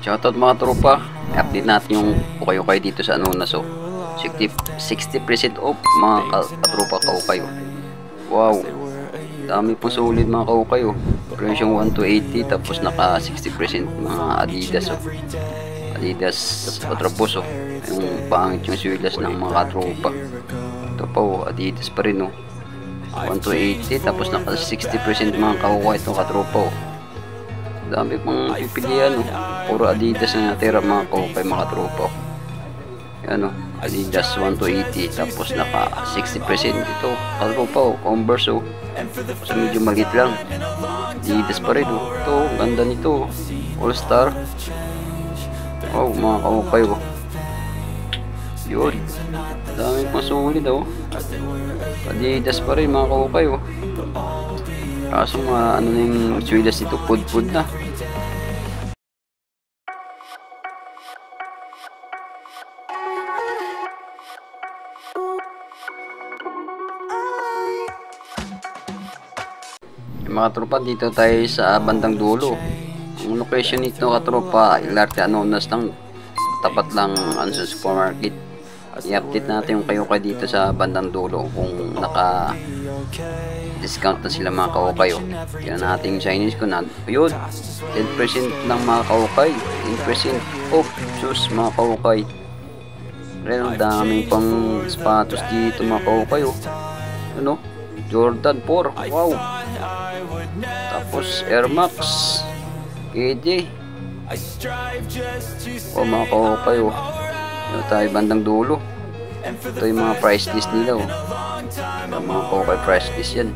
Shoutout mga tropa, i-update natin yung ukay-ukay dito sa Anonas. So 60% off mga katropa kaukay. Wow, dami po solid mga kaukay. Presyong 1,280 tapos naka 60% mga Adidas. Adidas Ultraboost. Yung pangit yung swilas ng mga katropa. Ito pa Adidas pa rin 1,280 tapos naka 60% mga kaukay itong katropa. Dami pang pipilian puro Adidas na natira mga kaukay mga tropa. Yan Adidas 1,280 tapos naka 60% ito katropa Converse so medyo maliit lang. Adidas pa rin ito ganda nito All Star. Wow mga kaukay yun dami pang sulit Adidas pa rin mga kaukay kaso mga ano na yung swilas nito pud na. Mga tropa, dito tayo sa bandang dulo. Ang location nito katropa, Ilarte Anonas lang, tapat lang sa supermarket. I-update natin yung kayo dito sa bandang dulo kung naka discount na sila mga kaukay. Yan natin yung Chinese ko na yun 10% lang mga kaukay, 10% off shoes mga kaukay. Ren daming pang sapatos dito mga kaukay Jordan 4, wow. Tapos Air Max KD mga kaukay yun tayo bandang dulo. Ito yung mga price list nila mga kaukay, price list yan.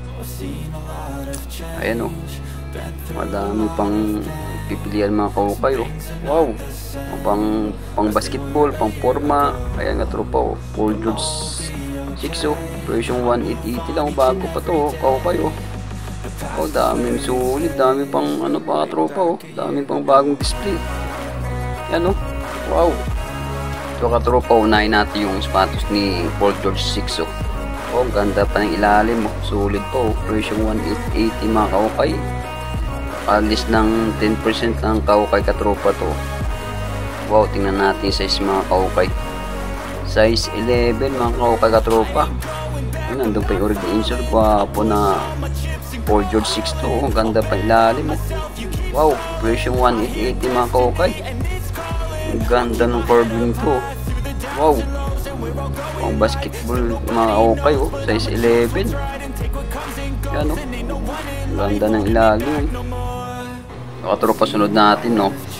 Ayan madami pang pipilian mga kaukay wow, pang basketball, pang forma. Ayan nga tropa Paul George 6 version 1,880 lang bago pa to kaukay daming sulit, dami pang pa tropa dami pang bagong display. Yan wow. So katropa, unahin natin yung sapatos ni Paul George 6 ganda pa ng ilalim sulit po presyong 1,880 mga kaukay. Alis ng 10% ng kaukay katropa to. Wow, tingnan natin size mga kaukay, size 11 mga kaukay katropa. Nandun pa yung original insert, gwapo na Paul George 6 to ganda pa ilalim wow, presyong 1,880 mga kaukay. Ang ganda ng curving ko. Wow. Pang basketball mga kaukay size 11. Yan ganda ng ilalim. Katropa, sunod natin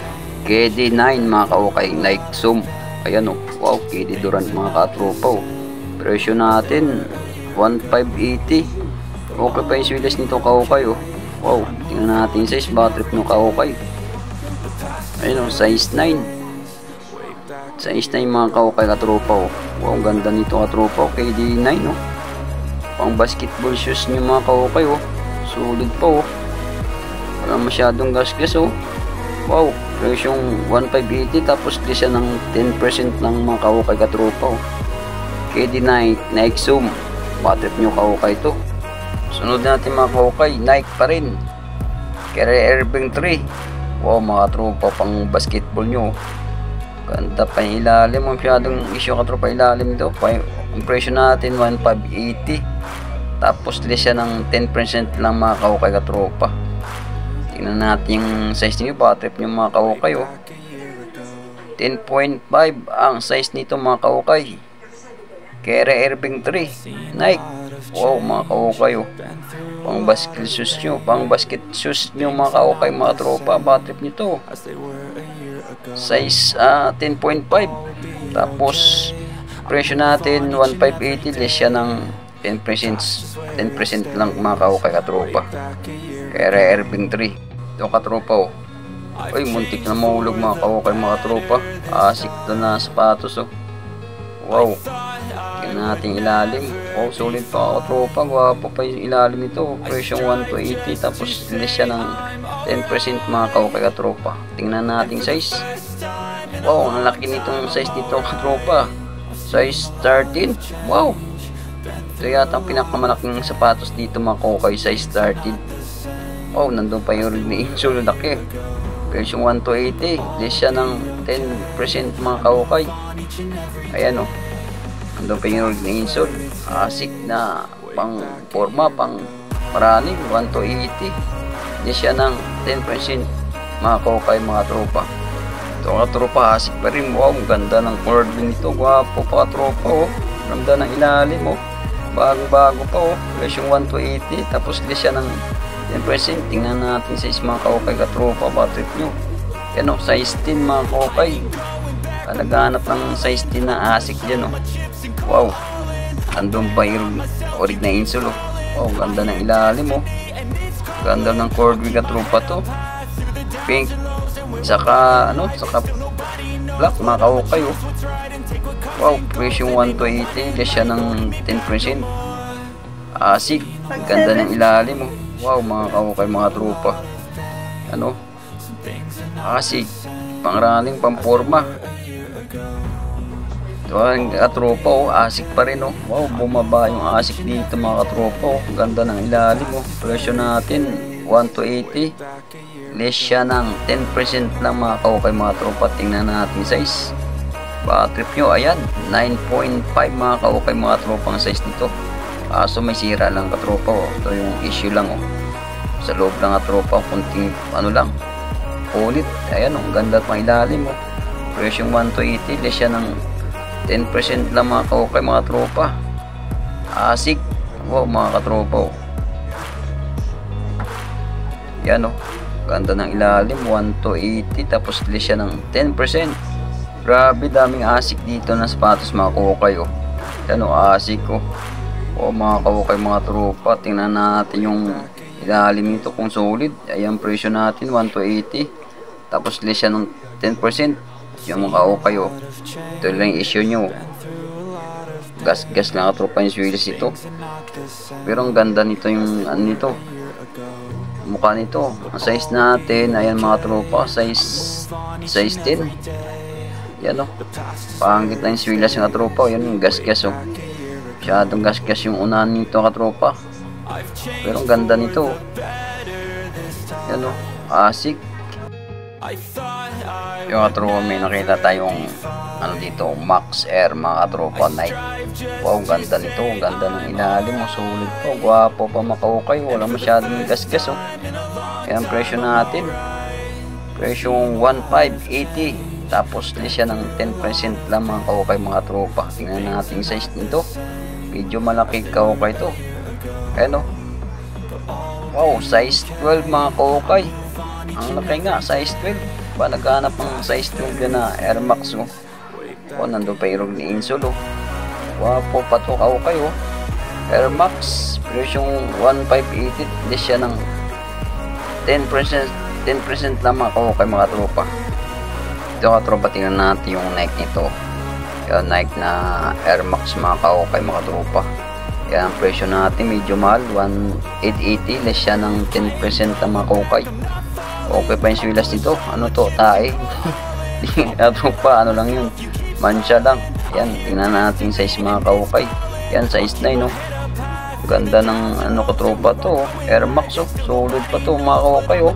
KD9 mga kaukay, Nike Zoom. Ayan wow, KD Durant mga katropa presyo natin 1,580. Okay pa yung swilas nito kaukay wow, tingnan natin yung size, batrip no kaukay. Ayun size 9. Size 9 mga kaukay katropa wow, ang ganda nito katropa KD9 pang basketball shoes nyo mga kaukay solid pa wala masyadong gasgas wow, presyong 1,580 tapos di siya ng 10% ng mga kaukay katropa KD9 Nike Zoom, batrip nyo kaukay to. Sunod natin mga kaukay, Nike pa rin Kyrie Irving 3 wow mga katropa, pang basketball nyo ganda pa yung ilalim, masyadong issue katropa ilalim ito. Ang presyo natin 1,580 tapos less siya ng 10% lang mga kaukay katropa. Tingnan natin yung size nyo, batrip nyo mga kaukay 10.5 ang size nito mga kaukay. Kyrie Irving 3 Nike wow mga kaukay pang basket shoes nyo, pang basket shoes nyo mga kaukay mga tropa, batrip nyo to. Size 10.5 tapos presyo natin 1,580 less siya ng 10% lang mga kaukay katropa. Kyrie Irving 3 ito katropa uy, muntik na mahulog mga kaukay mga tropa. Asik to na sapatos wow, tingnan natin ilalim wow, sulit pa katropa, gwapo pa yung ilalim nito presyong 1,280 tapos less siya ng 10% mga kaukay katropa. Tingnan natin size wow, ang laki nitong size nito katropa, size 13 wow, ito yata ang pinakamalaking sapatos dito mga kaukay, size 13 wow, nandun pa yung ring ni insole laki Presyong 1,280. Less siya ng 10% mga kaukay. Ayan o. Ando pa yung rig na insole. Asik na pang forma, pang maraming 1,280. Less siya ng 10% mga kaukay, mga tropa. Ito mga tropa, asik pa rin. Wow, ganda ng cord nito. Gwapo pa tropa oh. Ganda ng ilalim oh. Bago-bago pa oh. Presyong 1,280. Tapos less siya ng 10%. Tingnan natin size mga kaukay katropa. Battery nyo. Yan o, size 10 mga kaukay. Naghahanap ng size 10 na asik dyan o. Wow. Andun pa yung orig na insole o. Wow, ganda ng ilalim o. Ganda ng cord wing katropa to. Pink. Saka black mga kaukay o. Wow, presyong 1,280. Less siya ng 10%. Asik. Ganda ng ilalim o. Wow, mga kaukay, mga tropa. Ano? Asik. Pangraning, pamporma. Ito ang katropa, oh. Asik pa rin, oh. Wow, bumaba yung asik dito, mga katropa, oh. Ganda ng ilalim, oh. Presyo natin, 1,280. Less siya ng 10% lang, mga kaukay, mga tropa. Tingnan natin size. Battery nyo, ayan. 9.5, mga kaukay, mga tropa, ang size nito. So may sira lang katropa oh. Ito yung issue lang oh. Sa loob lang katropa, kunting lang ulit. Ayan oh, ganda at mailalim oh. Presyong 1,280. Less siya ng 10% lang mga kaukay, mga tropa. Asik. Wow, mga katropa oh. Yan oh, ganda ng ilalim. 1,280. Tapos less siya ng 10%. Grabe, daming asik dito na sapatos mga kaukay oh. Yan oh, asik oh. O mga kaukay, mga tropa, tingnan natin yung ilalim nito kung solid. Ayan, presyo natin 1,280. Tapos less siya ng 10%. Yung mga kaukay oh. Ito lang yung issue nyo. Gas lang tropa yung wheels ito. Pero ang ganda nito yung nito. Mukha nito. Ang size natin, ayan mga tropa, size 10. Yan oh. Pangit na yung wheels yung tropa. Yan yung gas oh. Masyadong gas yung unahan nito katropa. Pero ang ganda nito. Yan o, asik. Yung katropa, may nakita tayong dito, Max Air mga katropa Night. Wow, ganda nito. Ang ganda ng ilalim mo. Sulit po. Gwapo pa makaukay. Wala masyadong gas oh. Kaya ang presyo natin, presyong 1,580. Tapos less siya ng 10% lang mga kaukay, mga tropa. Tingnan natin size nito. Medyo malaki kaukay to. Ayan o. Wow, size 12 mga kaukay. Ang laki nga, size 12. Ba naghanap ng size 12 na Air Max o. O, nandun pa yung ni insole o. Wapo pa to kaukay o. Air Max, presyong 1,580. Less siya ng 10% lang mga kaukay, mga tropa. Ito katropa, tingnan natin yung Nike nito. Yan, Nike na Air Max mga kaukay, mga tropa. Yan, ang presyo natin medyo mahal, 1,880. Less siya ng 10% na mga kaukay. Okay pa yung swilas nito. Ano to? Tae. Tropa, ano lang yun, mansya lang. Yan, tingnan natin size mga kaukay. Yan, size 9 no. Ganda ng katropa to. Air Max oh. Solid pa to mga kaukay oh.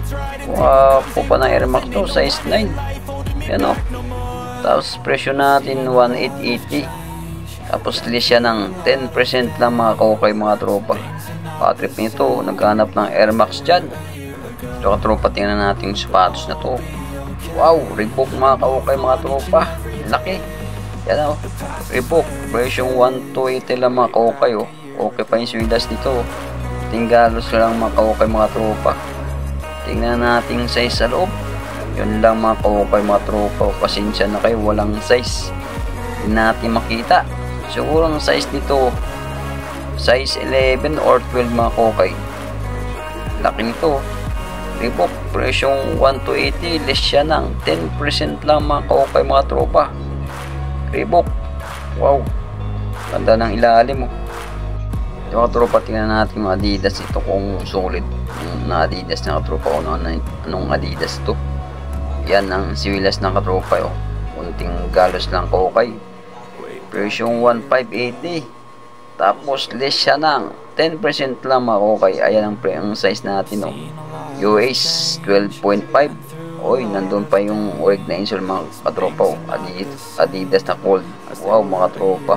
Wapo pa ng Air Max to, size 9. Yan o. Tapos presyo natin 1,880. Tapos less siya ng 10% lang mga kaukay, mga tropa. Patrip nito, naghanap ng Air Max dyan. Ito katropa, tingnan natin yung sapatos na to. Wow, Reebok mga kaukay, mga tropa. Laki. Yan o. Reebok, presyong 1,280 lang mga kaukay o. Okay pa yung swidas nito. Tinggalos lang mga kaukay, mga tropa. Tingnan natin yung size sa loob. Yun lang mga kaukay, mga tropa. Pasensya na kayo, walang size. Hindi natin makita. Siguro ang size nito, size 11 or 12 mga kaukay. Laki nito. Reebok, presyong 1,280. Less siya ng 10% lang mga kaukay, mga tropa. Reebok. Wow. Ganda ng ilalim mo. Yung katropa, tingnan natin mga Adidas ito kung solid. Yung Adidas na katropa, anong Adidas to. Yan ang siwilas ng katropa oh. Kunting galos lang kaukay. Presyong 1,580. Tapos less siya ng 10% lang mga kaukay. Ayan ang size natin oh. US 12.5. Oy, nandun pa yung org na insole mga katropa. Adidas na cold. Wow mga tropa.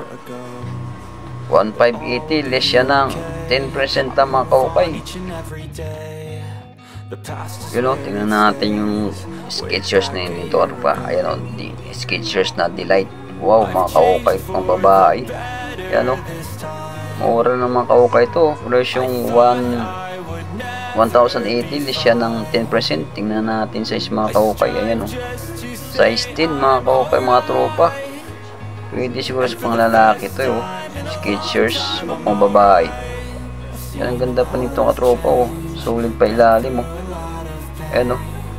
1,580 less siya ng 10% na mga kaukay. Yun o, tingnan natin yung Skechers na yun ito. Ano pa? Ayan o, Skechers na Delight. Wow mga kaukay, pang babae. Ayan o, mura na mga kaukay ito. Presyong 1,080 less siya ng 10%. Tingnan natin size mga kaukay. Ayan o, size 10 mga kaukay mga tropa. Pwede siguro sa pang lalaki ito o. Skechers o pang babae. Yan, ang ganda pa nito katropa o. Solid pa ilalim o. Ayan o.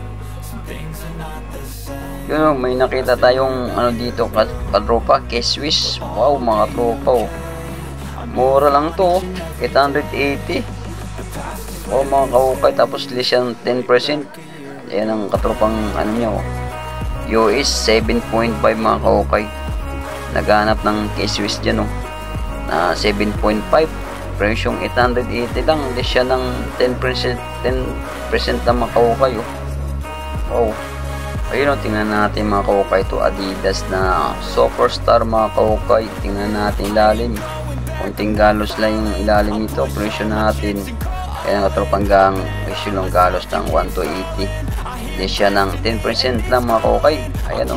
Yun o, may nakita tayong ano dito katropa, K-Swiss. Wow mga tropa o. Mura lang to o. 880. O mga kaukay, tapos less yan 10%. Ayan ang katropang ano nyo o. US 7.5 mga kaukay. Naghanap ng K-Swiss dyan o. Na 7.5. Presyong 880 lang. Less siya ng 10% na mga kaukay oh. Wow. Ayun o, tingnan natin mga kaukay ito. Adidas na Superstar mga kaukay. Tingnan natin ilalim. Kunting galos lang yung ilalim nito. Presyo natin. Ayan katropang gang. Presyo ng galos ng 1,280. Less siya ng 10% lang mga kaukay. Ayan o.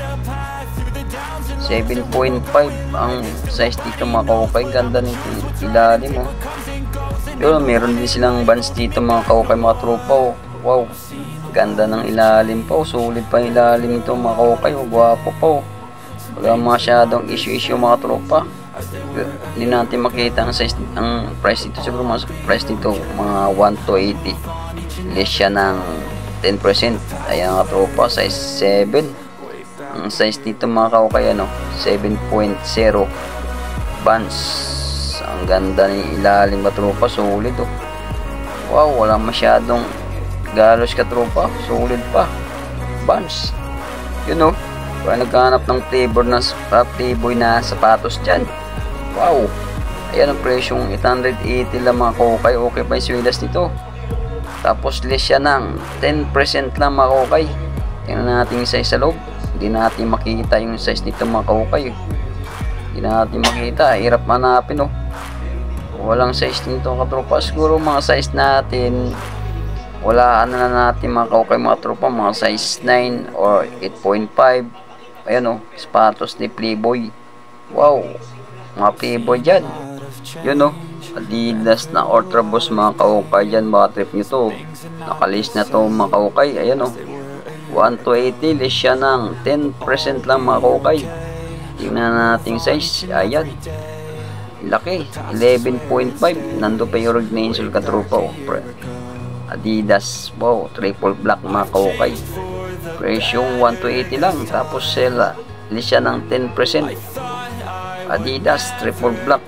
7.5 ang size dito mga kaukay. Ganda nito ilalim oh. Yun, meron din silang bands dito mga kaukay mga tropa oh. Wow, ganda ng ilalim pa oh. Sulit pa yung ilalim nito mga kaukay oh. Gwapo pa oh. Wala masyadong issue mga tropa. Hindi natin makita ang size, ang price dito. Siguro mas price dito mga 1,280. Less siya ng 10%. Ayan mga tropa, size 7. Ang size dito mga kaukay ano, 7.0 bands. Ang ganda ng ilalim katropa, solid oh. Wow, wala masyadong galos katropa, solid pa. Bands. Yun oh, kaya naghanap ng playboy na sapatos dyan. Wow. Ayan ang presyong 880 lang mga kaukay. Okay pa yung swilas nito. Tapos less siya ng 10% lang mga kaukay. Tingnan natin yung size sa loob. Hindi natin makita yung size nito mga kaukay. Hindi natin makita, hirap manapin oh. Walang size nito katropa. Siguro mga size natin, wala na natin mga kaukay mga tropa, mga size 9 or 8.5. Ayan oh, sapatos ni Playboy. Wow, mga Playboy dyan. Yun oh, Adidas na Ultra Boost mga kaukay dyan. Mga trip nyo to, nakalis na to mga kaukay. Ayan oh, 1,280 less siya ng 10% lang mga kaukay. Tingnan natin size. Ayan, laki, 11.5. Nando pa yung org na insole katropa oh. Adidas, wow, triple black mga kaukay. Presyong 1,280 lang. Tapos sela less siya ng 10%. Adidas triple black.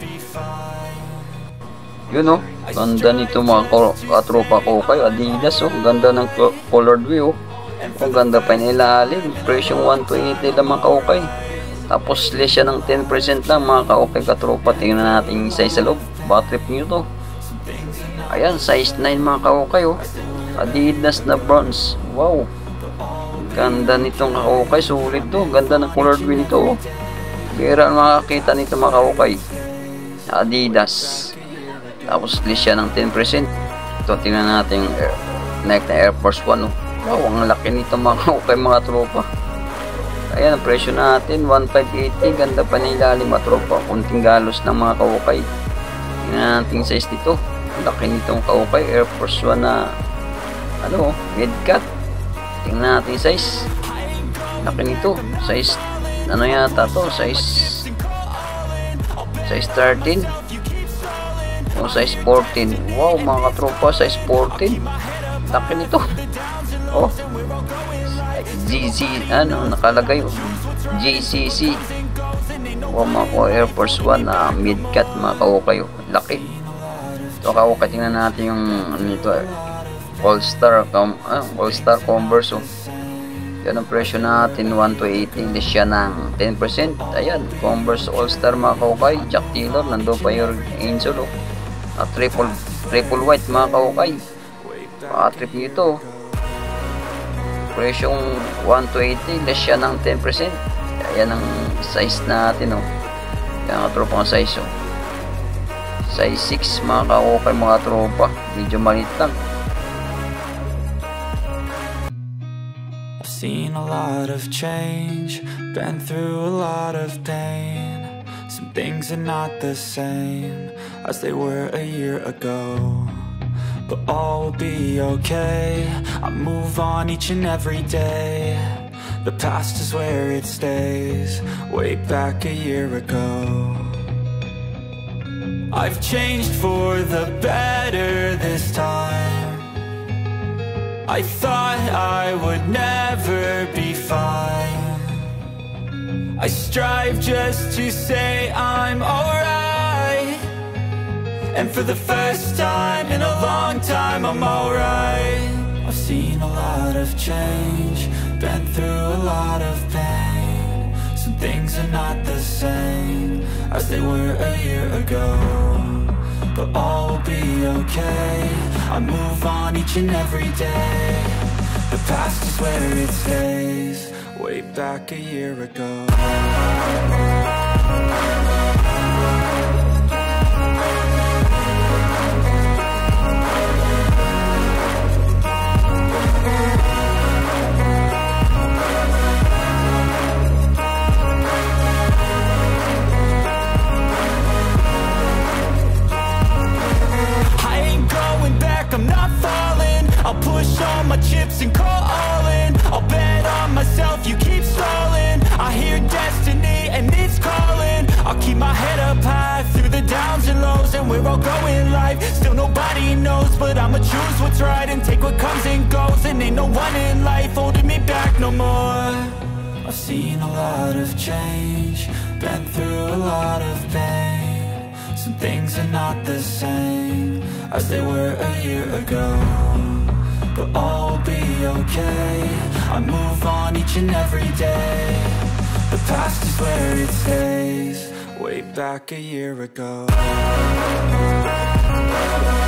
Yun oh, ganda nito mga katropa kaukay. Adidas oh, ganda ng colored view oh. Ang ganda pa yung ilalim. Presyong 1,280 lang mga kaukay. Tapos less siya ng 10% lang mga kaukay katropa. Tingnan natin yung size sa loob. Baka trip nyo to. Ayan, size 9 mga kaukay oh. Adidas na bronze. Wow, ganda nitong kaukay. Sulit to. Ganda ng colored view nito oh. Bira makakita nito mga kaukay. Adidas. Tapos less siya ng 10%. Ito, tingnan natin Nike na Air Force 1 oh. Wow, ang laki nito mga kaukay mga tropa. Ayan, ang presyo natin 1,580. Ganda pa na ilalim mga tropa. Kunting galos ng mga kaukay. Tingnan natin size dito. Ang laki nitong kaukay. Air Force 1 na ano, mid-cut. Tingnan natin size. Laki nito. Size ano yata to? Size 13 o size 14. Wow mga katropa, size 14. Laki nito. Oh, GC, ano, nakalagay GCC. O mga Air Force 1 na mid-cut mga kaukay. Laki. Ito kaukay, tingnan natin yung ano nito, All-Star Converse oh. Yan ang presyo natin, 1,280. Less siya ng 10%. Ayan, Converse All-Star mga kaukay. Jack Taylor, nandun pa yung insole oh. Triple white mga kaukay. Trip nyo ito. presyong 120, less siya ng 10%. Kaya yan ang size natin, oh. Yan ang tropang size, oh. Size 6 mga kakukay, mga tropa. Medyo maliit lang. I've seen a lot of change, been through a lot of pain. Some things are not the same as they were a year ago, but all will be okay. I move on each and every day. The past is where it stays, way back a year ago. I've changed for the better this time. I thought I would never be fine. I strive just to say I'm alright, and for the first time in a long time I'm alright. I've seen a lot of change, been through a lot of pain. Some things are not the same as they were a year ago, but all will be okay. I move on each and every day. The past is where it stays, way back a year ago. I'm not falling, I'll push all my chips and call all in. I'll bet on myself, you keep stalling. I hear destiny and it's calling. I'll keep my head up high through the downs and lows, and we're all going life. Still nobody knows, but I'ma choose what's right and take what comes and goes. And ain't no one in life holding me back no more. I've seen a lot of change, been through a lot of pain. Some things are not the same as they were a year ago, but all will be okay. I move on each and every day. The past is where it stays, way back a year ago.